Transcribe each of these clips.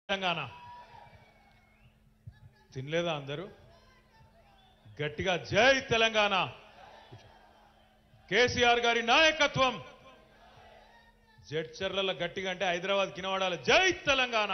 తెలంగాణ తినలేదా అందరూ గట్టిగా జై తెలంగాణ కేసీఆర్ గారి నాయకత్వం జడ్చర్ల గట్టిగా అంటే హైదరాబాద్ కినవాడాల జై తెలంగాణ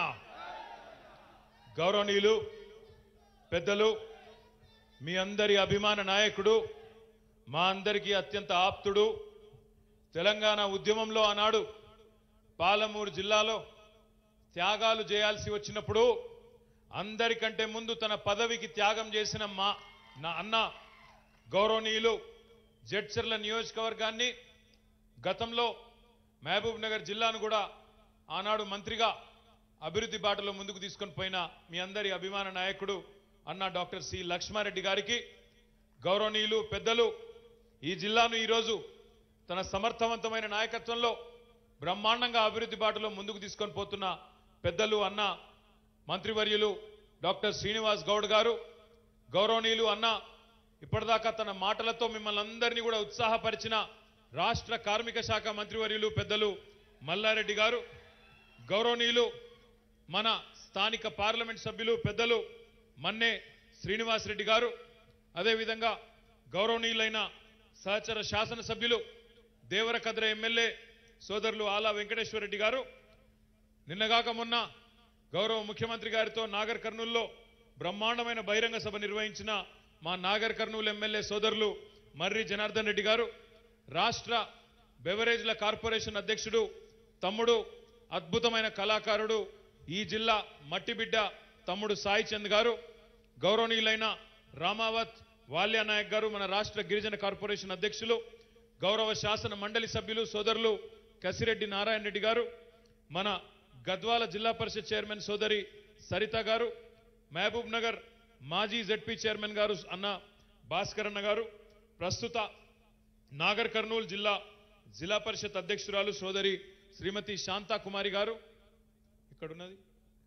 గౌరవనీయులు పెద్దలు మీ అందరి అభిమాన నాయకుడు మా అందరికీ అత్యంత ఆప్తుడు తెలంగాణ ఉద్యమంలో ఆనాడు పాలమూరు జిల్లాలో త్యాగాలు చేయాల్సి వచ్చినప్పుడు అందరికంటే ముందు తన పదవికి త్యాగం చేసిన నా అన్న గౌరవనీయులు జడ్చర్ల నియోజకవర్గాన్ని గతంలో మహబూబ్ నగర్ జిల్లాను కూడా ఆనాడు మంత్రిగా అభివృద్ధి బాటలో ముందుకు తీసుకొని పోయిన మీ అందరి అభిమాన నాయకుడు అన్న డాక్టర్ సి లక్ష్మారెడ్డి గారికి గౌరవనీయులు పెద్దలు ఈ జిల్లాను ఈరోజు తన సమర్థవంతమైన నాయకత్వంలో బ్రహ్మాండంగా అభివృద్ధి బాటలో ముందుకు తీసుకొని పోతున్న పెద్దలు అన్న మంత్రివర్యులు డాక్టర్ శ్రీనివాస్ గౌడ్ గారు గౌరవనీయులు అన్న ఇప్పటిదాకా తన మాటలతో మిమ్మల్ని అందరినీ కూడా ఉత్సాహపరిచిన రాష్ట్ర కార్మిక శాఖ మంత్రివర్యులు పెద్దలు మల్లారెడ్డి గారు గౌరవనీయులు మన స్థానిక పార్లమెంట్ సభ్యులు పెద్దలు మన్నే శ్రీనివాస్ రెడ్డి గారు అదేవిధంగా గౌరవనీయులైన సహచర శాసనసభ్యులు దేవరకద్ర ఎమ్మెల్యే సోదరులు ఆలా వెంకటేశ్వర రెడ్డి గారు నిన్నగాక మొన్న గౌరవ ముఖ్యమంత్రి గారితో నాగర్ కర్నూల్లో బ్రహ్మాండమైన బహిరంగ సభ నిర్వహించిన మా నాగర్ కర్నూలు ఎమ్మెల్యే సోదరులు మర్రి జనార్దన్ రెడ్డి గారు రాష్ట్ర బెవరేజ్ల కార్పొరేషన్ అధ్యక్షుడు తమ్ముడు అద్భుతమైన కళాకారుడు ఈ జిల్లా మట్టిబిడ్డ తమ్ముడు సాయి చంద్ గారు గౌరవనీయులైన రామావత్ వాల్యా నాయక్ గారు మన రాష్ట్ర గిరిజన కార్పొరేషన్ అధ్యక్షులు గౌరవ శాసన మండలి సభ్యులు సోదరులు కసిరెడ్డి నారాయణ రెడ్డి గారు మన గద్వాల జిల్లా పరిషత్ చైర్మన్ సోదరి సరిత గారు మహబూబ్ నగర్ మాజీ జెడ్పీ చైర్మన్ గారు అన్న భాస్కర్ అన్న గారు ప్రస్తుత నాగర్ కర్నూలు జిల్లా పరిషత్ అధ్యక్షురాలు సోదరి శ్రీమతి శాంతా కుమారి గారు ఇక్కడున్నది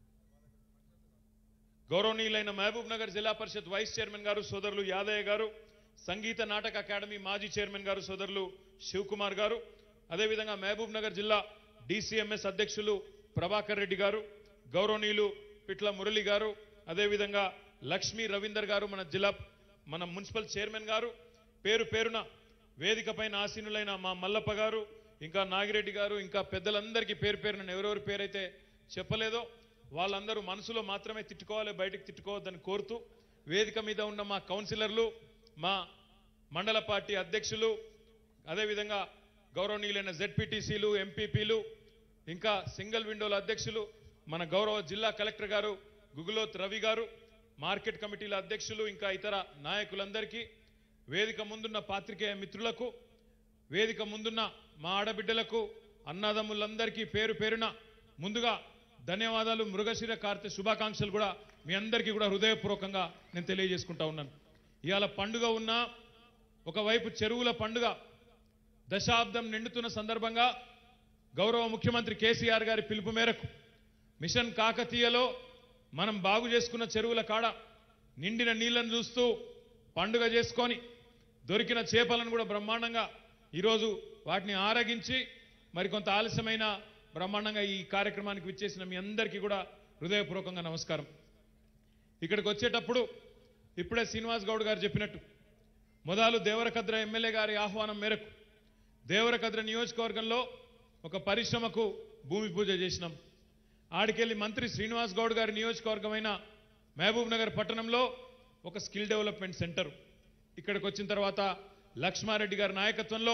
గౌరవనీయులైన మహబూబ్ నగర్ జిల్లా పరిషత్ వైస్ చైర్మన్ గారు సోదరులు యాదయ్య గారు సంగీత నాటక అకాడమీ మాజీ చైర్మన్ గారు సోదరులు శివకుమార్ గారు అదేవిధంగా మహబూబ్ నగర్ జిల్లా డిసిఎంఎస్ అధ్యక్షులు ప్రభాకర్ రెడ్డి గారు గౌరవనీయులు పిట్ల మురళి గారు అదేవిధంగా లక్ష్మీ రవీందర్ గారు మన మున్సిపల్ చైర్మన్ గారు పేరు పేరున వేదిక పైన ఆసీనులైన మా మల్లప్ప గారు ఇంకా నాగిరెడ్డి గారు ఇంకా పెద్దలందరికీ పేరు పేరున ఎవరెవరి పేరైతే చెప్పలేదో వాళ్ళందరూ మనసులో మాత్రమే తిట్టుకోవాలి బయటకు తిట్టుకోవద్దని కోరుతూ వేదిక మీద ఉన్న మా కౌన్సిలర్లు మా మండల పార్టీ అధ్యక్షులు అదేవిధంగా గౌరవనీయులైన జెడ్పీటీసీలు ఎంపీపీలు ఇంకా సింగిల్ విండోల అధ్యక్షులు మన గౌరవ జిల్లా కలెక్టర్ గారు గుగులోత్ రవి గారు మార్కెట్ కమిటీల అధ్యక్షులు ఇంకా ఇతర నాయకులందరికీ వేదిక ముందున్న పాత్రికేయ మిత్రులకు వేదిక ముందున్న మా ఆడబిడ్డలకు అన్నదమ్ములందరికీ పేరు పేరున ముందుగా ధన్యవాదాలు మృగశిర కార్తె శుభాకాంక్షలు కూడా మీ అందరికీ కూడా హృదయపూర్వకంగా నేను తెలియజేసుకుంటా ఉన్నాను ఇవాళ పండుగ ఉన్న ఒకవైపు చెరువుల పండుగ దశాబ్దం నిండుతున్న సందర్భంగా గౌరవ ముఖ్యమంత్రి కేసీఆర్ గారి పిలుపు మేరకు మిషన్ కాకతీయలో మనం బాగు చేసుకున్న చెరువుల కాడ నిండిన నీళ్లను చూస్తూ పండుగ చేసుకొని దొరికిన చేపలను కూడా బ్రహ్మాండంగా ఈరోజు వాటిని ఆరగించి మరికొంత ఆలస్యమైన బ్రహ్మాండంగా ఈ కార్యక్రమానికి విచ్చేసిన మీ అందరికీ కూడా హృదయపూర్వకంగా నమస్కారం ఇక్కడికి వచ్చేటప్పుడు ఇప్పుడే శ్రీనివాస్ గౌడ్ గారు చెప్పినట్టు మొదలు దేవరకద్ర ఎమ్మెల్యే గారి ఆహ్వానం మేరకు దేవరకద్ర నియోజకవర్గంలో ఒక పరిశ్రమకు భూమి పూజ చేసినాం ఆడికెళ్ళి మంత్రి శ్రీనివాస్ గౌడ్ గారి నియోజకవర్గమైన మహబూబ్ నగర్ పట్టణంలో ఒక స్కిల్ డెవలప్మెంట్ సెంటర్ ఇక్కడికి వచ్చిన తర్వాత లక్ష్మారెడ్డి గారి నాయకత్వంలో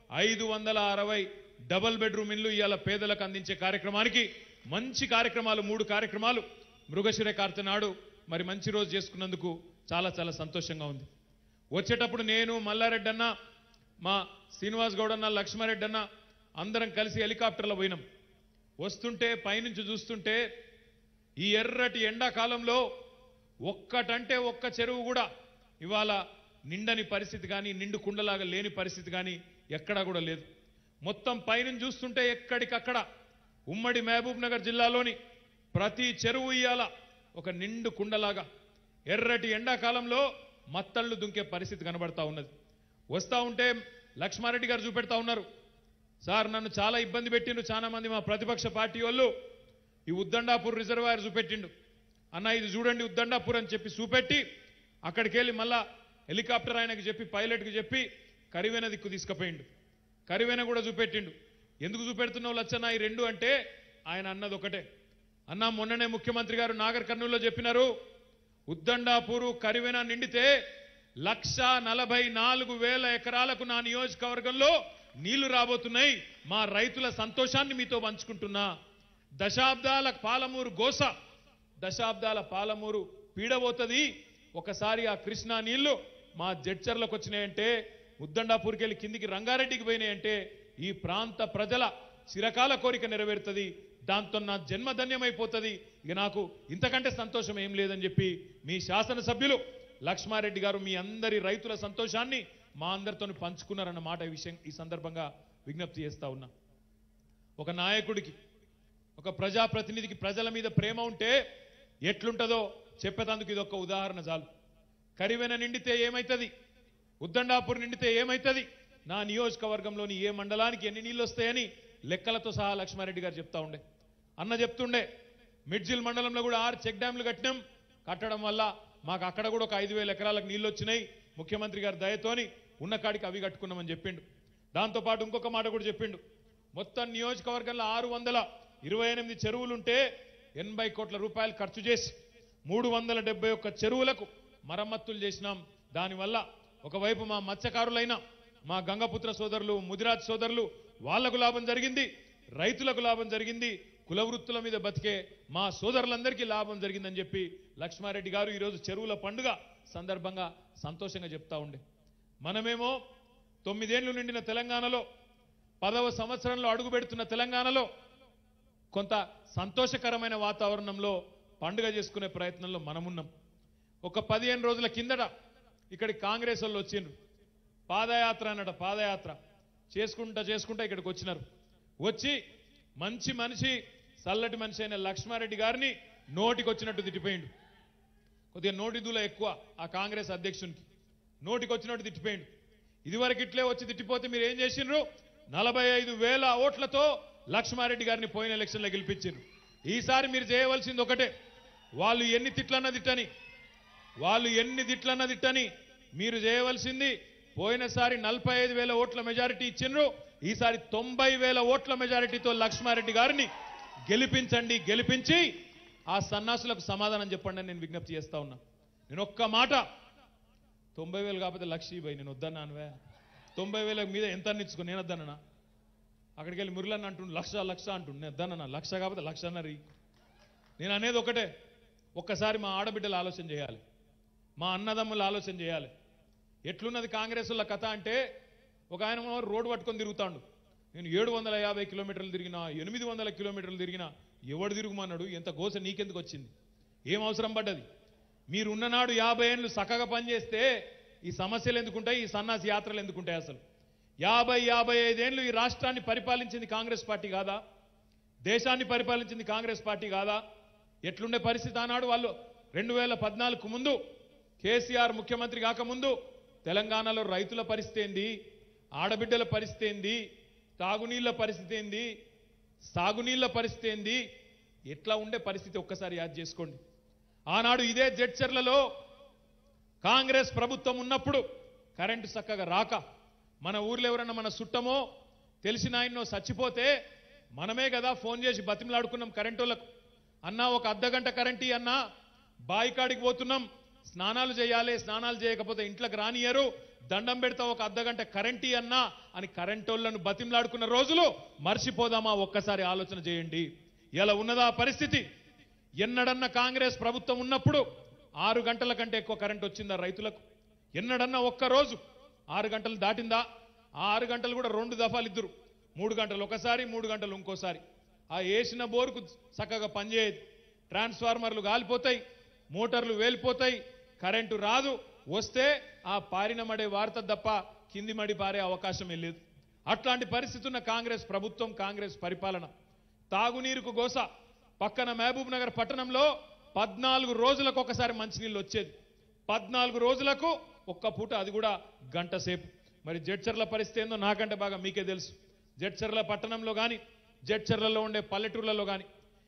560 డబల్ బెడ్రూమ్ ఇల్లు ఇవాళ పేదలకు అందించే కార్యక్రమానికి మంచి కార్యక్రమాలు 3 కార్యక్రమాలు మృగశిర కార్తె నాడు మరి మంచి రోజు చేసుకున్నందుకు చాలా చాలా సంతోషంగా ఉంది వచ్చేటప్పుడు నేను మల్లారెడ్డి అన్న మా శ్రీనివాస్ గౌడ్ అన్న లక్ష్మారెడ్డి అన్న అందరం కలిసి హెలికాప్టర్లో పోయినాం వస్తుంటే పైనుంచి చూస్తుంటే ఈ ఎర్రటి ఎండాకాలంలో ఒక్కటంటే ఒక్క చెరువు కూడా ఇవాళ నిండని పరిస్థితి కానీ నిండు కుండలాగా లేని పరిస్థితి కానీ ఎక్కడా కూడా లేదు మొత్తం పైనుంచి చూస్తుంటే ఎక్కడికక్కడ ఉమ్మడి మహబూబ్ నగర్ జిల్లాలోని ప్రతి చెరువు ఇయ్యాల ఒక నిండు కుండలాగా ఎర్రటి ఎండాకాలంలో మత్తళ్ళు దుంకే పరిస్థితి కనబడతా ఉన్నది వస్తూ ఉంటే లక్ష్మారెడ్డి గారు చూపెడతా ఉన్నారు సార్ నన్ను చాలా ఇబ్బంది పెట్టిండ్రు చాలా మంది మా ప్రతిపక్ష పార్టీ వాళ్ళు ఈ ఉద్దండాపూర్ రిజర్వాయర్ చూపెట్టిండు. అన్న ఇది చూడండి ఉద్దండాపూర్ అని చెప్పి చూపెట్టి అక్కడికి వెళ్ళి మళ్ళా హెలికాప్టర్ ఆయనకు చెప్పి పైలట్కి చెప్పి కరివెన దిక్కు తీసుకుపోయిండు. కరివెన కూడా చూపెట్టిండు. ఎందుకు చూపెడుతున్నావు లచ్చన్న ఈ రెండు అంటే ఆయన అన్నది ఒకటే. అన్న మొన్ననే ముఖ్యమంత్రి గారు నాగర్ కర్నూలులో చెప్పినారు, ఉద్దండాపూరు కరివెన నిండితే 1,44,000 ఎకరాలకు నా నియోజకవర్గంలో నీళ్లు రాబోతున్నాయి. మా రైతుల సంతోషాన్ని మీతో పంచుకుంటున్నా. దశాబ్దాల పాలమూరు గోస, దశాబ్దాల పాలమూరు పీడబోతుంది. ఒకసారి ఆ కృష్ణా నీళ్లు మా జడ్చర్లకు వచ్చినాయంటే, ఉద్దండాపూర్కి వెళ్ళి కిందికి రంగారెడ్డికి పోయినాయంటే ఈ ప్రాంత ప్రజల చిరకాల కోరిక నెరవేరుతుంది. దాంతో నా జన్మధన్యమైపోతుంది. ఇక నాకు ఇంతకంటే సంతోషం ఏం లేదని చెప్పి మీ శాసనసభ్యులు లక్ష్మారెడ్డి గారు మీ అందరి రైతుల సంతోషాన్ని మా అందరితో పంచుకున్నారన్న మాట ఈ సందర్భంగా విజ్ఞప్తి చేస్తా ఉన్నా. ఒక నాయకుడికి, ఒక ప్రజాప్రతినిధికి ప్రజల మీద ప్రేమ ఉంటే ఎట్లుంటుందో చెప్పేందుకు ఇది ఒక ఉదాహరణ చాలు. కరివెన నిండితే ఏమైతుంది, ఉద్దండాపూర్ నిండితే ఏమైతుంది, నా నియోజకవర్గంలోని ఏ మండలానికి ఎన్ని నీళ్ళు వస్తాయని లెక్కలతో సహా లక్ష్మారెడ్డి గారు చెప్తా ఉండే. అన్న చెప్తుండే మిడ్జిల్ మండలంలో కూడా 6 చెక్ డ్యాంలు కట్టినాం. కట్టడం వల్ల మాకు అక్కడ కూడా ఒక 5,000 ఎకరాలకు నీళ్ళు వచ్చినాయి. ముఖ్యమంత్రి గారి దయతోని ఉన్న కాడికి అవి కట్టుకున్నామని చెప్పిండు. దాంతోపాటు ఇంకొక మాట కూడా చెప్పిండు. మొత్తం నియోజకవర్గంలో 628 చెరువులుంటే 80 కోట్ల రూపాయలు ఖర్చు చేసి 371 చెరువులకు మరమ్మతులు చేసినాం. దానివల్ల ఒకవైపు మా మత్స్యకారులైన మా గంగపుత్ర సోదరులు, ముదిరాజ్ సోదరులు వాళ్లకు లాభం జరిగింది, రైతులకు లాభం జరిగింది, కుల వృత్తుల మీద బతికే మా సోదరులందరికీ లాభం జరిగిందని చెప్పి లక్ష్మారెడ్డి గారు ఈరోజు చెరువుల పండుగ సందర్భంగా సంతోషంగా చెప్తా ఉండే. మనమేమో 9 ఏళ్లు నిండిన తెలంగాణలో 10వ సంవత్సరంలో అడుగు పెడుతున్న తెలంగాణలో కొంత సంతోషకరమైన వాతావరణంలో పండుగ చేసుకునే ప్రయత్నంలో మనమున్నాం. ఒక 15 రోజుల కిందట ఇక్కడికి కాంగ్రెస్ వాళ్ళు వచ్చిండ్రు. పాదయాత్ర అన్నట, పాదయాత్ర చేసుకుంటా ఇక్కడికి వచ్చినారు. వచ్చి మంచి మనిషి, చల్లటి మనిషి అయిన లక్ష్మారెడ్డి గారిని నోటికొచ్చినట్టు తిట్టిపోయిండు. కొద్దిగా నోటి దూల ఎక్కువ ఆ కాంగ్రెస్ అధ్యక్షునికి, నోటికొచ్చినట్టు తిట్టిపోయిండు. ఇదివరకు ఇట్లే వచ్చి తిట్టిపోతే మీరు ఏం చేసిండ్రు, 45,000 ఓట్లతో లక్ష్మారెడ్డి గారిని పోయిన ఎలక్షన్లో గెలిపించారు. ఈసారి మీరు చేయవలసింది ఒకటే, వాళ్ళు ఎన్ని తిట్లన్నా తిట్టని మీరు చేయవలసింది, పోయినసారి 45,000 ఓట్ల మెజారిటీ ఇచ్చిండ్రు, ఈసారి 90,000 ఓట్ల మెజారిటీతో లక్ష్మారెడ్డి గారిని గెలిపించండి. గెలిపించి ఆ సన్నాసులకు సమాధానం చెప్పండి అని నేను విజ్ఞప్తి చేస్తా ఉన్నా. నేను ఒక్క మాట, 90,000 కాకపోతే 1,00,000 నేను వద్దన్నానువే. 90,000 మీద ఎంత అన్నిచ్చుకో, నేను వద్దన్నా. అక్కడికి వెళ్ళి మురళన్న అంటుండు 1,00,000 అంటుండు, నేను వద్దన్నా. 1,00,000 కాకపోతే 1,00,000. నేను అనేది ఒకటే, ఒక్కసారి మా ఆడబిడ్డలు ఆలోచన చేయాలి, మా అన్నదమ్ములు ఆలోచన చేయాలి. ఎట్లున్నది కాంగ్రెస్ వాళ్ళ కథ అంటే, ఒక ఆయన రోడ్డు పట్టుకొని తిరుగుతాడు. నేను 750 కిలోమీటర్లు తిరిగినా, 800 కిలోమీటర్లు తిరిగినా, ఎవడు తిరుగుమన్నాడు, ఎంత గోస నీకెందుకు వచ్చింది, ఏం అవసరం పడ్డది? మీరున్ననాడు 50 ఏళ్ళు చక్కగా పనిచేస్తే ఈ సమస్యలు ఎందుకుంటాయి, ఈ సన్నాసి యాత్రలు ఎందుకుంటాయి? అసలు 50-55 ఏళ్ళు ఈ రాష్ట్రాన్ని పరిపాలించింది కాంగ్రెస్ పార్టీ కాదా? దేశాన్ని పరిపాలించింది కాంగ్రెస్ పార్టీ కాదా? ఎట్లుండే పరిస్థితి ఆనాడు? వాళ్ళు 2014కు ముందు కేసీఆర్ ముఖ్యమంత్రి కాకముందు తెలంగాణలో రైతుల పరిస్థితి ఏంది, ఆడబిడ్డల పరిస్థితి ఏంది, తాగునీళ్ల పరిస్థితి ఏంది, సాగునీళ్ల పరిస్థితి ఏంది, ఎట్లా ఉండే పరిస్థితి ఒక్కసారి యాద్ చేసుకోండి. ఆనాడు ఇదే జడ్చర్లలో కాంగ్రెస్ ప్రభుత్వం ఉన్నప్పుడు కరెంటు చక్కగా రాక, మన ఊర్లో ఎవరన్నా మన చుట్టమో తెలిసిన ఆయన్నో చచ్చిపోతే మనమే కదా ఫోన్ చేసి బతిమలాడుకున్నాం కరెంటోళ్లకు. అన్నా ఒక అర్ధగంట కరెంటీ అన్నా, బాయికాడికి పోతున్నాం, స్నానాలు చేయాలి, స్నానాలు చేయకపోతే ఇంట్లోకి రానియరు, దండం పెడతా ఒక అర్ధగంట కరెంటీ అన్నా అని కరెంటోళ్లను బతిమలాడుకున్న రోజులు మర్చిపోదామా? ఒక్కసారి ఆలోచన చేయండి. ఇలా ఉన్నదా పరిస్థితి? ఎన్నడన్నా కాంగ్రెస్ ప్రభుత్వం ఉన్నప్పుడు 6 గంటల కంటే ఎక్కువ కరెంట్ వచ్చిందా రైతులకు? ఎన్నడన్నా ఒక్కరోజు 6 గంటలు దాటిందా? ఆ 6 గంటలు కూడా 2 దఫాలు ఇద్దరు, 3 గంటలు ఒకసారి, 3 గంటలు ఇంకోసారి. ఆ వేసిన బోరుకు చక్కగా పనిచేయదు, ట్రాన్స్ఫార్మర్లు గాలిపోతాయి, మోటార్లు వేలిపోతాయి, కరెంటు రాదు, వస్తే ఆ పారిన మడే వార్త తప్ప కింది మడి పారే అవకాశమే లేదు. అట్లాంటి పరిస్థితి ఉన్న కాంగ్రెస్ ప్రభుత్వం, కాంగ్రెస్ పరిపాలన. తాగునీరుకు గోస. పక్కన మహబూబ్ నగర్ పట్టణంలో 14 రోజులకు ఒకసారి మంచినీళ్ళు వచ్చేది, 14 రోజులకు ఒక్క పూట, అది కూడా గంట సేపు. మరి జడ్చర్ల పరిస్థితి ఏందో నాకంటే బాగా మీకే తెలుసు. జడ్చర్ల పట్టణంలో కానీ, జడ్చర్లలో ఉండే పల్లెటూర్లలో కానీ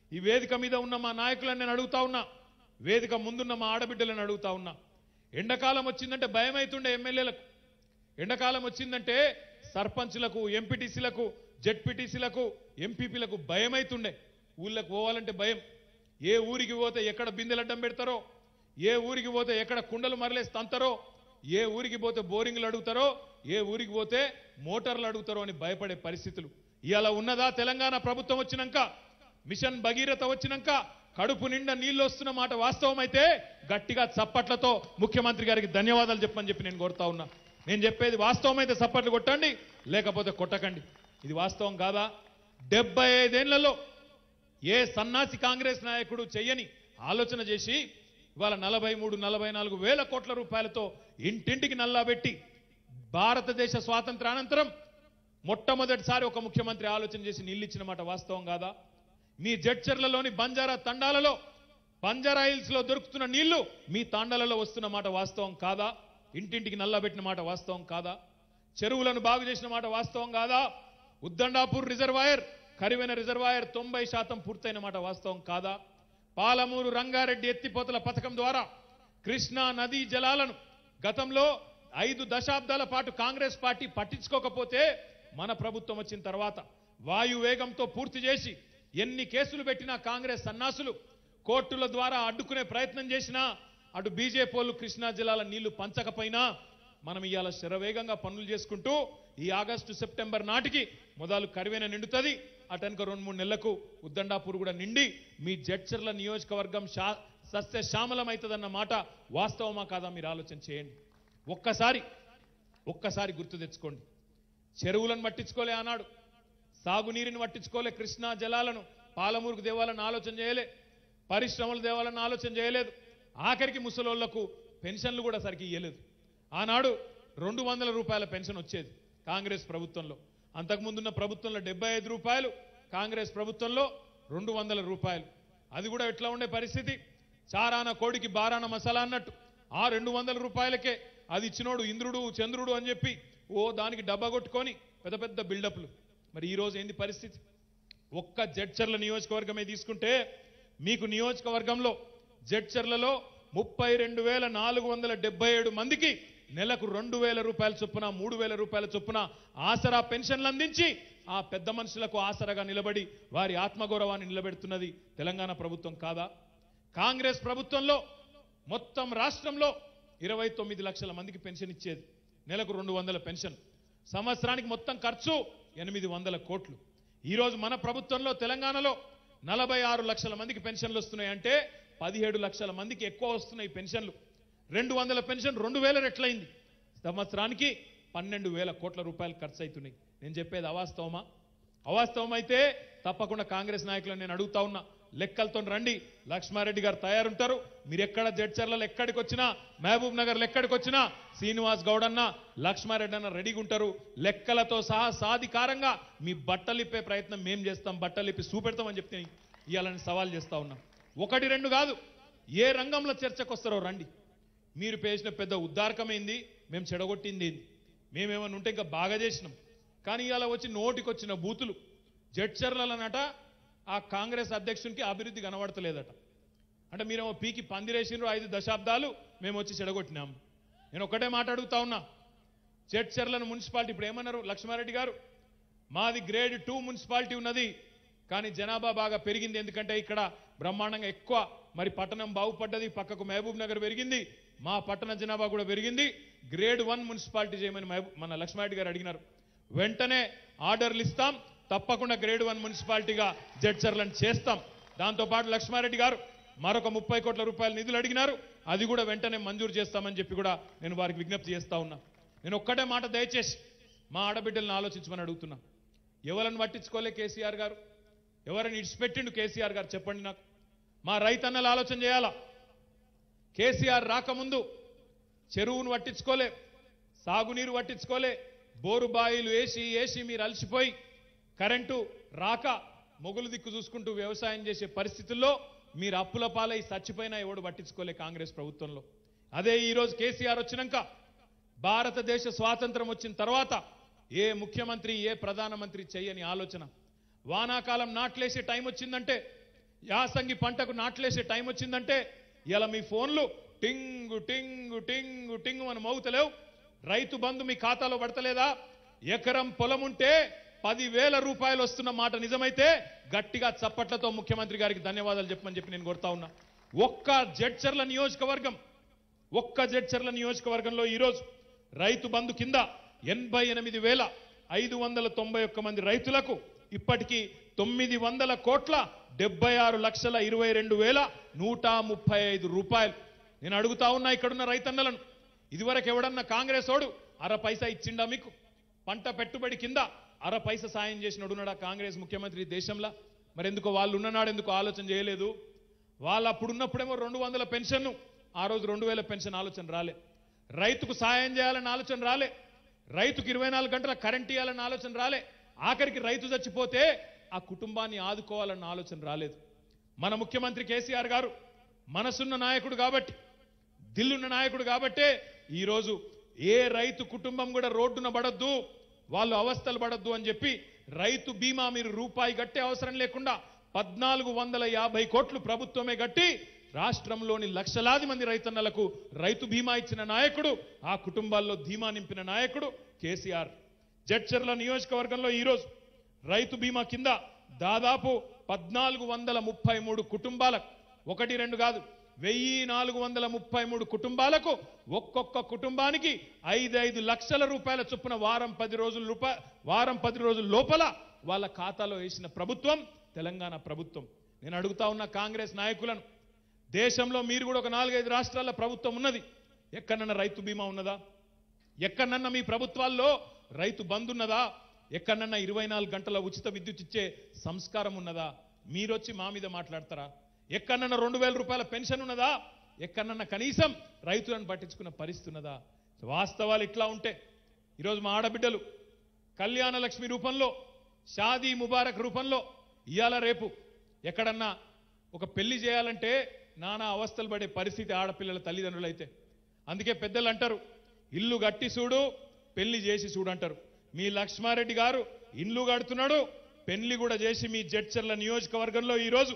ఈ వేదిక మీద ఉన్న మా నాయకులను నేను అడుగుతా ఉన్నా, వేదిక ముందున్న మా ఆడబిడ్డలను అడుగుతా ఉన్నా. ఎండాకాలం వచ్చిందంటే భయం అవుతుండే ఎమ్మెల్యేలకు. ఎండాకాలం వచ్చిందంటే సర్పంచ్లకు, ఎంపీటీసీలకు, జెడ్పీటీసీలకు, ఎంపీపీలకు భయం అవుతుండే. ఊళ్ళకు పోవాలంటే భయం. ఏ ఊరికి పోతే ఎక్కడ బిందెలు అడ్డం పెడతారో, ఏ ఊరికి పోతే ఎక్కడ కుండలు మరలేసి తంతారో, ఏ ఊరికి పోతే బోరింగ్లు అడుగుతారో, ఏ ఊరికి పోతే మోటార్లు అడుగుతారో అని భయపడే పరిస్థితులు ఇవాళ ఉన్నదా? తెలంగాణ ప్రభుత్వం వచ్చినాక, మిషన్ భగీరథ వచ్చినాక కడుపు నిండా నీళ్లు వస్తున్న మాట వాస్తవం అయితే గట్టిగా చప్పట్లతో ముఖ్యమంత్రి గారికి ధన్యవాదాలు చెప్పని చెప్పి నేను కోరుతా ఉన్నా. నేను చెప్పేది వాస్తవం అయితే చప్పట్లు కొట్టండి, లేకపోతే కొట్టకండి. ఇది వాస్తవం కాదా? 75 ఏళ్లలో ఏ సన్నాసి కాంగ్రెస్ నాయకుడు చెయ్యని ఆలోచన చేసి ఇవాళ 43-44 వేల కోట్ల రూపాయలతో ఇంటింటికి నల్లాబెట్టి భారతదేశ స్వాతంత్రానంతరం మొట్టమొదటిసారి ఒక ముఖ్యమంత్రి ఆలోచన చేసి నీళ్ళు ఇచ్చిన మాట వాస్తవం కాదా? మీ జడ్చర్లలోని బంజారా తండాలలో, బంజారా హిల్స్ లో దొరుకుతున్న నీళ్లు మీ తాండాలలో వస్తున్న మాట వాస్తవం కాదా? ఇంటింటికి నల్లబెట్టిన మాట వాస్తవం కాదా? చెరువులను బాగు చేసిన మాట వాస్తవం కాదా? ఉద్దండాపూర్ రిజర్వాయర్, కరివెన రిజర్వాయర్ 90% పూర్తయిన మాట వాస్తవం కాదా? పాలమూరు రంగారెడ్డి ఎత్తిపోతల పథకం ద్వారా కృష్ణా నదీ జలాలను గతంలో 5 దశాబ్దాల పాటు కాంగ్రెస్ పార్టీ పట్టించుకోకపోతే మన ప్రభుత్వం వచ్చిన తర్వాత వాయు వేగంతో పూర్తి చేసి ఎన్ని కేసులు పెట్టినా కాంగ్రెస్ సన్నాసులు కోర్టుల ద్వారా అడ్డుకునే ప్రయత్నం చేసినా అటు బీజేపీలు కృష్ణా జిల్లాల నీళ్లు పంచకపోయినా మనం ఇవాళ శరవేగంగా పనులు చేసుకుంటూ ఈ ఆగస్టు సెప్టెంబర్ నాటికి మొదలు కరివేన నిండుతుంది. అటెనక 2-3 నెలలకు ఉద్దండాపూర్ కూడా నిండి మీ జడ్చర్ల నియోజకవర్గం సస్య శ్యామలం అవుతుందన్న మాట వాస్తవమా కాదా మీరు ఆలోచన చేయండి. ఒక్కసారి గుర్తు తెచ్చుకోండి. చెరువులను పట్టించుకోలే ఆనాడు, సాగునీరుని పట్టించుకోలే, కృష్ణా జలాలను పాలమూరుకు దేవాలని ఆలోచన చేయలే, పరిశ్రమలు దేవాలని ఆలోచన చేయలేదు, ఆఖరికి ముసలోళ్లకు పెన్షన్లు కూడా సరికి ఇయ్యలేదు. ఆనాడు 200 రూపాయల పెన్షన్ వచ్చేది కాంగ్రెస్ ప్రభుత్వంలో. అంతకుముందున్న ప్రభుత్వంలో 75 రూపాయలు, కాంగ్రెస్ ప్రభుత్వంలో 200 రూపాయలు. అది కూడా ఎట్లా ఉండే పరిస్థితి? చారాన కోడికి బారాన మసాలా అన్నట్టు ఆ 200 రూపాయలకే అది ఇచ్చినోడు ఇంద్రుడు చంద్రుడు అని చెప్పి దానికి డబ్బా కొట్టుకొని పెద్ద పెద్ద బిల్డప్లు. మరి ఈ రోజు ఏంది పరిస్థితి? ఒక్క జడ్చర్ల నియోజకవర్గమే తీసుకుంటే మీకు నియోజకవర్గంలో జడ్చర్లలో 32,477 మందికి నెలకు 2,000 రూపాయల చొప్పున, 3,000 రూపాయల చొప్పున ఆసరా పెన్షన్లు అందించి ఆ పెద్ద మనుషులకు ఆసరాగా నిలబడి వారి ఆత్మగౌరవాన్ని నిలబెడుతున్నది తెలంగాణ ప్రభుత్వం కాదా? కాంగ్రెస్ ప్రభుత్వంలో మొత్తం రాష్ట్రంలో 29 లక్షల మందికి పెన్షన్ ఇచ్చేది, నెలకు 200 పెన్షన్, సంవత్సరానికి మొత్తం ఖర్చు 800 కోట్లు. ఈరోజు మన ప్రభుత్వంలో తెలంగాణలో 46 లక్షల మందికి పెన్షన్లు వస్తున్నాయి. అంటే 17 లక్షల మందికి ఎక్కువ వస్తున్నాయి పెన్షన్లు. 200 పెన్షన్ 2,000 రెట్లయింది. సంవత్సరానికి 12,000 కోట్ల రూపాయలు ఖర్చు అవుతున్నాయి. నేను చెప్పేది అవాస్తవమా? అవాస్తవమైతే తప్పకుండా కాంగ్రెస్ నాయకులను నేను అడుగుతా ఉన్నా, లెక్కలతో రండి. లక్ష్మారెడ్డి గారు తయారుంటారు. మీరు ఎక్కడ జడ్చర్లలో ఎక్కడికి వచ్చినా, మహబూబ్ నగర్లో ఎక్కడికి వచ్చినా శ్రీనివాస్ గౌడ్ అన్న, లక్ష్మారెడ్డి అన్న రెడీగా ఉంటారు. లెక్కలతో సహా సాధికారంగా మీ బట్టలిప్పే ప్రయత్నం మేము చేస్తాం, బట్టలిప్పి చూపెడతామని చెప్తే ఇవాళని సవాల్ చేస్తా ఉన్నాం. 1-2 కాదు, ఏ రంగంలో చర్చకు వస్తారో రండి. మీరు పేసిన పెద్ద ఉద్దారకమైంది, మేము చెడగొట్టింది ఏంది, మేమేమన్నా ఉంటే ఇంకా బాగా చేసినాం. కానీ ఇవాళ వచ్చి నోటికొచ్చిన బూతులు. జడ్చర్లనట ఆ కాంగ్రెస్ అధ్యక్షునికి అభివృద్ధి కనబడతలేదట. అంటే మీరేమో పీకి పందిరేసినారు, 5 దశాబ్దాలు మేము వచ్చి చెడగొట్టినాము. నేను ఒకటే మాట అడుగుతా ఉన్నా, జడ్చర్లను మున్సిపాలిటీ ఇప్పుడు ఏమన్నారు లక్ష్మారెడ్డి గారు? మాది గ్రేడ్ 2 మున్సిపాలిటీ ఉన్నది, కానీ జనాభా బాగా పెరిగింది. ఎందుకంటే ఇక్కడ బ్రహ్మాండంగా ఎక్కువ మరి పట్టణం బాగుపడ్డది, పక్కకు మహబూబ్ నగర్ పెరిగింది, మా పట్టణ జనాభా కూడా పెరిగింది. గ్రేడ్ 1 మున్సిపాలిటీ చేయమని మన లక్ష్మారెడ్డి గారు అడిగినారు. వెంటనే ఆర్డర్లు ఇస్తాం, తప్పకుండా గ్రేడ్ 1 మున్సిపాలిటీగా జడ్చర్లను చేస్తాం. దాంతోపాటు లక్ష్మారెడ్డి గారు మరొక 30 కోట్ల రూపాయల నిధులు అడిగినారు, అది కూడా వెంటనే మంజూరు చేస్తామని చెప్పి కూడా నేను వారికి విజ్ఞప్తి చేస్తా ఉన్నా. నేను ఒక్కటే మాట దయచేసి మా ఆడబిడ్డలను ఆలోచించమని అడుగుతున్నా. ఎవరిని పట్టించుకోలే కేసీఆర్ గారు? ఎవరిని ఇడిచిపెట్టిండు కేసీఆర్ గారు చెప్పండి నాకు. మా రైతన్నలు ఆలోచన చేయాలా. కేసీఆర్ రాకముందు చెరువును పట్టించుకోలే, సాగునీరు పట్టించుకోలే, బోరు బాయిలు వేసి మీరు అలసిపోయి కరెంటు రాక మొగులు దిక్కు చూసుకుంటూ వ్యవసాయం చేసే పరిస్థితుల్లో మీరు అప్పుల పాలై చచ్చిపోయినా ఎవడు పట్టించుకోలే కాంగ్రెస్ ప్రభుత్వంలో. అదే ఈరోజు కేసీఆర్ వచ్చినాక, భారతదేశ స్వాతంత్రం వచ్చిన తర్వాత ఏ ముఖ్యమంత్రి, ఏ ప్రధానమంత్రి చేయని ఆలోచన. వానాకాలం నాట్లేసే టైం వచ్చిందంటే యాసంగి పంటకు నాట్లేసే టైం వచ్చిందంటే ఇలా మీ ఫోన్లు టింగు టింగు టింగు టింగు అని మోగుతలేవు. రైతు బంధు మీ ఖాతాలో పడతలేదా? ఎకరం పొలం ఉంటే 10,000 రూపాయలు వస్తున్న మాట నిజమైతే గట్టిగా చప్పట్లతో ముఖ్యమంత్రి గారికి ధన్యవాదాలు చెప్పమని చెప్పి నేను కోరుతా ఉన్నా. ఒక్క జడ్చర్ల నియోజకవర్గంలో ఈరోజు రైతు బంధు కింద 88,591 మంది రైతులకు ఇప్పటికీ 900,76,22,135 రూపాయలు. నేను అడుగుతా ఉన్నా ఇక్కడున్న రైతన్నలను, ఇదివరకు ఎవడన్నా కాంగ్రెస్ ఓడు అర పైసా ఇచ్చిండా మీకు? పంట పెట్టుబడి కింద అర పైస సాయం చేసినడున్నాడా కాంగ్రెస్ ముఖ్యమంత్రి దేశంలో? మరి ఎందుకో వాళ్ళు ఉన్ననాడు ఎందుకు ఆలోచన చేయలేదు? వాళ్ళు అప్పుడున్నప్పుడేమో 200 పెన్షన్, ఆ రోజు 2,000 పెన్షన్ ఆలోచన రాలే. రైతుకు సాయం చేయాలని ఆలోచన రాలే. రైతుకు 24 గంటల కరెంట్ ఇవ్వాలన్న ఆలోచన రాలే. ఆఖరికి రైతు చచ్చిపోతే ఆ కుటుంబాన్ని ఆదుకోవాలన్న ఆలోచన రాలేదు. మన ముఖ్యమంత్రి కేసీఆర్ గారు మనసున్న నాయకుడు కాబట్టి, దిల్లున్న నాయకుడు కాబట్టే ఈరోజు ఏ రైతు కుటుంబం కూడా రోడ్డున పడద్దు, వాళ్ళు అవస్థలు పడద్దు అని చెప్పి రైతు బీమా మీరు రూపాయి గట్టే అవసరం లేకుండా 1,450 కోట్లు ప్రభుత్వమే గట్టి రాష్ట్రంలోని లక్షలాది మంది రైతన్నలకు రైతు బీమా ఇచ్చిన నాయకుడు, ఆ కుటుంబాల్లో ధీమా నింపిన నాయకుడు కేసీఆర్. జడ్చర్ల నియోజకవర్గంలో ఈరోజు రైతు బీమా కింద దాదాపు 1,433 కుటుంబాలకు, 1-2 కాదు 1,433 కుటుంబాలకు ఒక్కొక్క కుటుంబానికి 5 లక్షల రూపాయల చొప్పున వారం 10 రోజుల లోపల వాళ్ళ ఖాతాలో వేసిన ప్రభుత్వం తెలంగాణ ప్రభుత్వం. నేను అడుగుతా ఉన్న కాంగ్రెస్ నాయకులను, దేశంలో మీరు కూడా ఒక 4-5 రాష్ట్రాల ప్రభుత్వం ఉన్నది, ఎక్కడన్నా రైతు బీమా ఉన్నదా? ఎక్కడన్నా మీ ప్రభుత్వాల్లో రైతు బంధు ఉన్నదా? ఎక్కడన్నా 24 గంటల ఉచిత విద్యుత్ ఇచ్చే సంస్కారం ఉన్నదా? మీరొచ్చి మా మీద మాట్లాడతారా? ఎక్కడన్నా 2,000 రూపాయల పెన్షన్ ఉన్నదా? ఎక్కడన్నా కనీసం రైతులను పట్టించుకున్న పరిస్థితి ఉన్నదా? వాస్తవాలు ఇట్లా ఉంటే ఈరోజు మా ఆడబిడ్డలు కళ్యాణ లక్ష్మి రూపంలో, షాదీ ముబారక్ రూపంలో ఇయాల రేపు ఎక్కడన్నా ఒక పెళ్లి చేయాలంటే నానా అవస్థలు పడే పరిస్థితి ఆడపిల్లల తల్లిదండ్రులు అయితే. అందుకే పెద్దలు అంటారు, ఇల్లు కట్టి చూడు పెళ్లి చేసి చూడు అంటారు. మీ లక్ష్మారెడ్డి గారు ఇల్లు కడుతున్నాడు, పెళ్లి కూడా చేసి మీ జడ్చర్ల నియోజకవర్గంలో ఈరోజు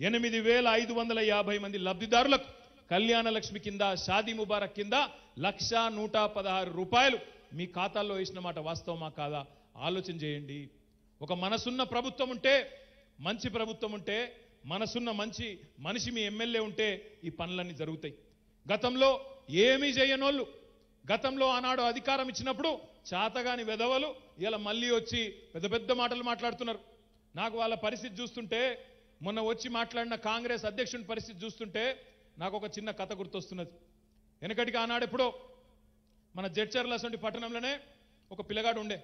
8,550 మంది లబ్ధిదారులకు కళ్యాణ లక్ష్మి కింద, షాదీ ముబారక్ కింద 1,116 రూపాయలు మీ ఖాతాల్లో వేసిన మాట వాస్తవమా కాదా ఆలోచన చేయండి. ఒక మనసున్న ప్రభుత్వం ఉంటే, మంచి ప్రభుత్వం ఉంటే, మనసున్న మంచి మనిషి మీ ఎమ్మెల్యే ఉంటే ఈ పనులన్నీ జరుగుతాయి. గతంలో ఏమీ చేయనోళ్ళు, గతంలో ఆనాడు అధికారం ఇచ్చినప్పుడు చాతగాని వెధవలు ఇలా మళ్ళీ వచ్చి పెద్ద పెద్ద మాటలు మాట్లాడుతున్నారు. నాకు వాళ్ళ పరిస్థితి చూస్తుంటే, మొన్న వచ్చి మాట్లాడిన కాంగ్రెస్ అధ్యక్షుని పరిస్థితి చూస్తుంటే నాకు ఒక చిన్న కథ గుర్తొస్తున్నది. వెనకటికి ఆనాడు ఎప్పుడో మన జడ్చర్ల పట్టణంలోనే ఒక పిల్లగాడు ఉండే,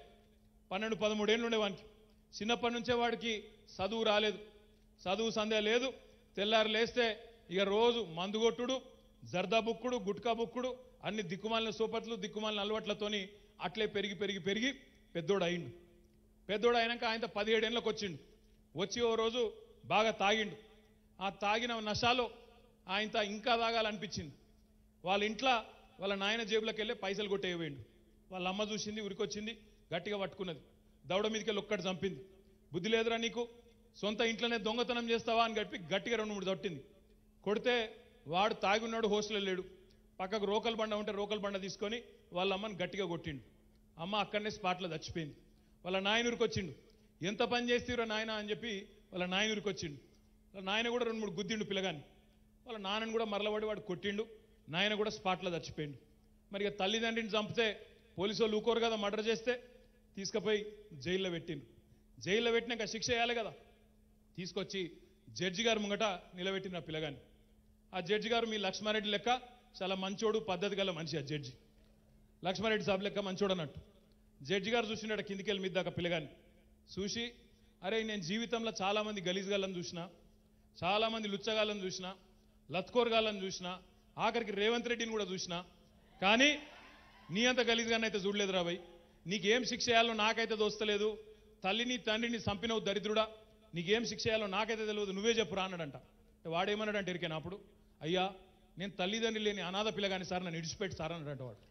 12-13 ఏళ్ళు ఉండే. వానికి చిన్నప్పటి నుంచే వాడికి చదువు రాలేదు, చదువు సందేహం లేదు. తెల్లారు లేస్తే ఇక రోజు మందుగొట్టుడు, జర్దా బుక్కుడు, గుట్కా బుక్కుడు, అన్ని దిక్కుమాలిన సోపట్లు, దిక్కుమాలిన అలవాట్లతోని అట్లే పెరిగి పెరిగి పెరిగి పెద్దోడు అయిండు. పెద్దోడు అయినాక ఆయన 17 ఏళ్ళకి వచ్చిండు. వచ్చి ఓ రోజు బాగా తాగిండు. ఆ తాగిన నషాలో ఆయన ఇంకా తాగాలనిపించింది. వాళ్ళ ఇంట్లో వాళ్ళ నాయన జేబులోకి వెళ్ళి పైసలు కొట్టేయవేయండు. వాళ్ళ అమ్మ చూసింది, ఉరికొచ్చింది, గట్టిగా పట్టుకున్నది, దవడ మీదకి వెళ్ళి ఒక్కటి చంపింది. బుద్ధి లేదురా నీకు, సొంత ఇంట్లోనే దొంగతనం చేస్తావా అని గట్టిగా 2-3 కొట్టింది. కొడితే వాడు తాగి ఉన్నాడు, హోస్టల్లో లేడు. పక్కకు రోకల్ బండ ఉంటే రోకల్ బండ తీసుకొని వాళ్ళ అమ్మని గట్టిగా కొట్టిండు. అమ్మ అక్కడనే స్పాట్లో చచ్చిపోయింది. వాళ్ళ నాయనూరికి వచ్చిండు. ఎంత పని చేస్తీరో నాయన అని చెప్పి వాళ్ళ నాయనూరికి వచ్చిండు. వాళ్ళ నాయన కూడా 2-3 గుద్దిండు పిల్లగాని. వాళ్ళ నాన్నని కూడా మరలబడి వాడు కొట్టిండు. నాయన కూడా స్పాట్లో చచ్చిపోయిండు. మరి ఇక తల్లిదండ్రిని చంపితే పోలీసు వాళ్ళు ఊకోరు కదా, మర్డర్ చేస్తే తీసుకుపోయి జైల్లో పెట్టిండు. జైల్లో పెట్టినాక శిక్ష వేయాలి కదా, తీసుకొచ్చి జడ్జి గారు ముంగట నిలబెట్టిన ఆ పిల్లగాని. ఆ జడ్జి గారు మీ లక్ష్మారెడ్డి లెక్క చాలా మంచోడు, పద్ధతి గల మనిషి. ఆ జడ్జి లక్ష్మారెడ్డి సాబ్ లెక్క మంచోడు అన్నట్టు. జడ్జి గారు చూసినట్టు కిందికెళ్ళి మీద దాకా పిల్లగాని చూసి, అరే నేను జీవితంలో చాలామంది గలీజ్గాళ్ళని చూసినా, చాలామంది లుచ్చగాళ్ళని చూసినా, లత్కోర్గాళ్ళని చూసినా, ఆఖరికి రేవంత్ రెడ్డిని కూడా చూసినా, కానీ నీ అంత గలీజ్గానే అయితే చూడలేదు రాబాయ్. నీకేం శిక్ష చేయాలో నాకైతే దోస్తలేదు. తల్లిని తండ్రిని చంపినవు దరిద్రుడా, నీకేం శిక్ష చేయాలో నాకైతే తెలియదు, నువ్వే చెప్పురా అన్నాడంట. వాడేమన్నాడంటే ఎరికేనా అప్పుడు, అయ్యా నేను తల్లిదండ్రులు లేని అనాథ పిల్లగాని సార్, నన్ను ఇడిచిపెట్టి సార్ అన్నాడంట వాడు.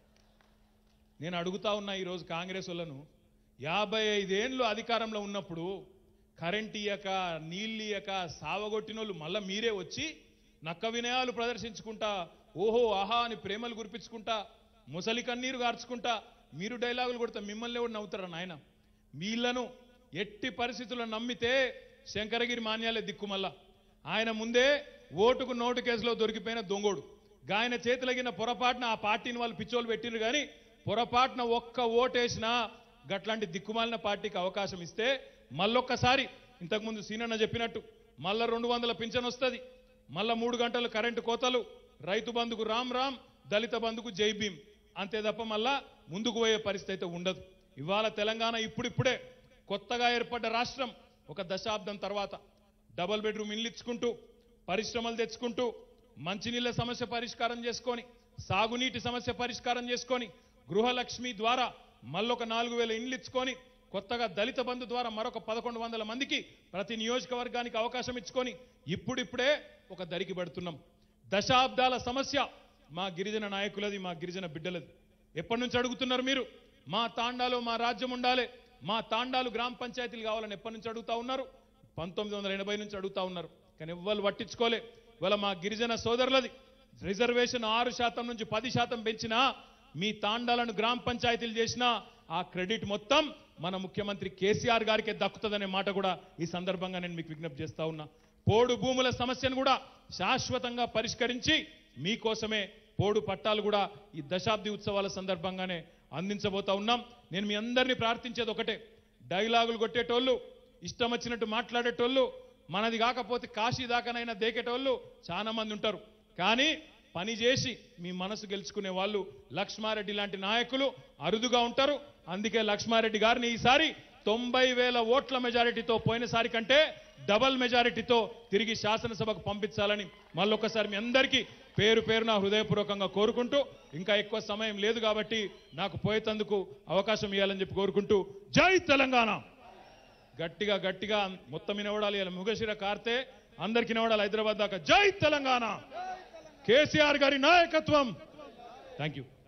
నేను అడుగుతా ఉన్నా ఈరోజు కాంగ్రెస్ వాళ్ళను, 55 ఏళ్ళు అధికారంలో ఉన్నప్పుడు కరెంట్ ఇయ్యక నీళ్ళు ఇయ్యక సావగొట్టినోళ్ళు మళ్ళా మీరే వచ్చి నక్క వినయాలు ప్రదర్శించుకుంటా ఓహో ఆహా అని ప్రేమలు గురిపించుకుంటా ముసలి కన్నీరు గార్చుకుంటా మీరు డైలాగులు కొడతా మిమ్మల్ని ఎవరు నవ్వుతారా నాయన? వీళ్ళను ఎట్టి పరిస్థితుల్లో నమ్మితే శంకరగిరి మాన్యాలే దిక్కుమల్లా. ఆయన ముందే ఓటుకు నోటు కేసులో దొరికిపోయిన దొంగోడు. ఆయన చేతులగిన పొరపాటున ఆ పార్టీని వాళ్ళు పిచ్చోలు పెట్టిండ్రు కానీ పొరపాటున ఒక్క ఓటేసినా గట్లాంటి దిక్కుమాలిన పార్టీకి అవకాశం ఇస్తే మళ్ళొక్కసారి ఇంతకుముందు సీనన్న చెప్పినట్టు మళ్ళా 200 పింఛన్ వస్తుంది, మళ్ళా 3 గంటలు కరెంటు కోతలు, రైతు బంధుకు రామ్ రామ్, దళిత బంధుకు జై భీమ్, అంతే తప్ప మళ్ళా ముందుకు పోయే పరిస్థితి అయితే ఉండదు. ఇవాళ తెలంగాణ ఇప్పుడిప్పుడే కొత్తగా ఏర్పడ్డ రాష్ట్రం ఒక దశాబ్దం తర్వాత డబుల్ బెడ్రూమ్ ఇల్లు ఇచ్చుకుంటూ పరిశ్రమలు తెచ్చుకుంటూ మంచినీళ్ళ సమస్య పరిష్కారం చేసుకొని సాగునీటి సమస్య పరిష్కారం చేసుకొని గృహలక్ష్మి ద్వారా మళ్ళొక 4000 ఇండ్లు ఇచ్చుకొని కొత్తగా దళిత బంధు ద్వారా మరొక 1100 మందికి ప్రతి నియోజకవర్గానికి అవకాశం ఇచ్చుకొని ఇప్పుడిప్పుడే ఒక దరికి పడుతున్నాం. దశాబ్దాల సమస్య మా గిరిజన నాయకులది, మా గిరిజన బిడ్డలది. ఎప్పటి నుంచి అడుగుతున్నారు మీరు? మా తాండాలో మా రాజ్యం ఉండాలి, మా తాండాలు గ్రామ పంచాయతీలు కావాలని ఎప్పటి నుంచి అడుగుతా ఉన్నారు? 1980 నుంచి అడుగుతా ఉన్నారు. కానీ ఎవ్వరు పట్టించుకోలే. ఇవాళ మా గిరిజన సోదరులది రిజర్వేషన్ 6% నుంచి 10% పెంచినా మీ తాండాలను గ్రామ పంచాయతీలు చేసినా ఆ క్రెడిట్ మొత్తం మన ముఖ్యమంత్రి కేసీఆర్ గారికే దక్కుతుందనే మాట కూడా ఈ సందర్భంగా నేను మీకు విజ్ఞప్తి చేస్తా ఉన్నా. పోడు భూముల సమస్యను కూడా శాశ్వతంగా పరిష్కరించి మీకోసమే పోడు పట్టాలు కూడా ఈ దశాబ్ది ఉత్సవాల సందర్భంగానే అందించబోతా ఉన్నాం. నేను మీ అందరినీ ప్రార్థించేది ఒకటే, డైలాగులు కొట్టేటోళ్ళు, ఇష్టం వచ్చినట్టు మాట్లాడేటోళ్ళు, మనది కాకపోతే కాశీ దాకానైనా దేకేటోళ్ళు చాలా మంది ఉంటారు. కానీ పని చేసి మీ మనసు గెలుచుకునే వాళ్ళు లక్ష్మారెడ్డి లాంటి నాయకులు అరుదుగా ఉంటారు. అందుకే లక్ష్మారెడ్డి గారిని ఈసారి 90,000 ఓట్ల మెజారిటీతో, పోయినసారి కంటే డబల్ మెజారిటీతో తిరిగి శాసనసభకు పంపించాలని మళ్ళొక్కసారి మీ అందరికీ పేరు పేరున హృదయపూర్వకంగా కోరుకుంటూ, ఇంకా ఎక్కువ సమయం లేదు కాబట్టి నాకు పోయేందుకు అవకాశం ఇవ్వాలని చెప్పి కోరుకుంటూ, జై తెలంగాణ. గట్టిగా గట్టిగా మొత్తం వినవడాలి. ఇలా ముగశిర కార్తే అందరికి వినవడాలి హైదరాబాద్ దాకా. జై తెలంగాణ, కేసీఆర్ గారి నాయకత్వం. Thank you.